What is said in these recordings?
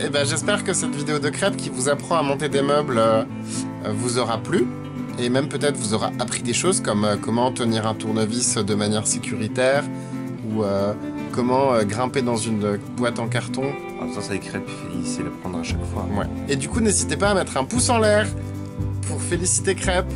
et ben j'espère que cette vidéo de crêpes qui vous apprend à monter des meubles vous aura plu. Et même peut-être vous aura appris des choses comme comment tenir un tournevis de manière sécuritaire ou comment grimper dans une boîte en carton. En même temps, ça les crêpes, il sait le prendre à chaque fois. Ouais. Et du coup, n'hésitez pas à mettre un pouce en l'air pour féliciter Crêpes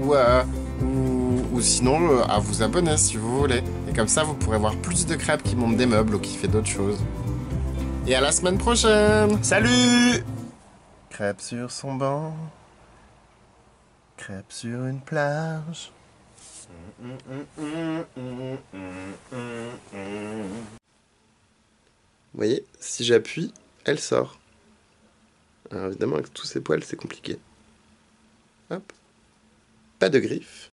ou sinon à vous abonner si vous voulez. Et comme ça, vous pourrez voir plus de Crêpes qui montent des meubles ou qui fait d'autres choses. Et à la semaine prochaine! Salut! Crêpes sur son banc, crêpes sur une plage. Vous voyez, si j'appuie, elle sort. Alors évidemment, avec tous ces poils, c'est compliqué. Hop. Pas de griffes.